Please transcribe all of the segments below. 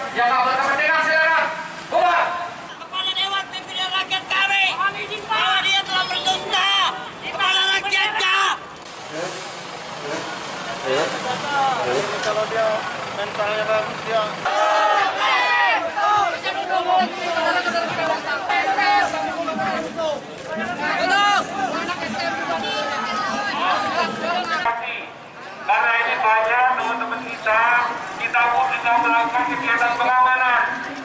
yang nggak berkepentingan silakan keluar. Kepala Dewan Pimpinan Rakyat kami bahwa dia telah berdusta kepada rakyatnya. Kalau dia mentalnya bagus dia. Karena ini banyak teman-teman kita pun juga melakukan kegiatan pengamanan.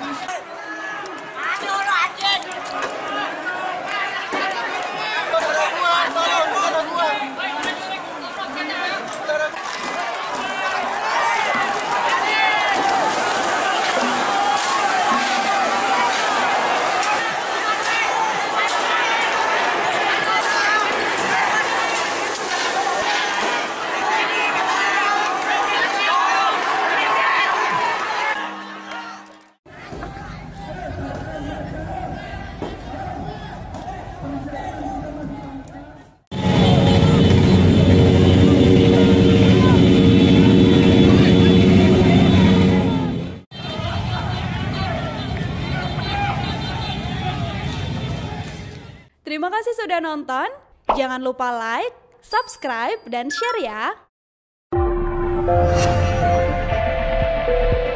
Terima kasih sudah nonton. Jangan lupa like, subscribe, dan share ya.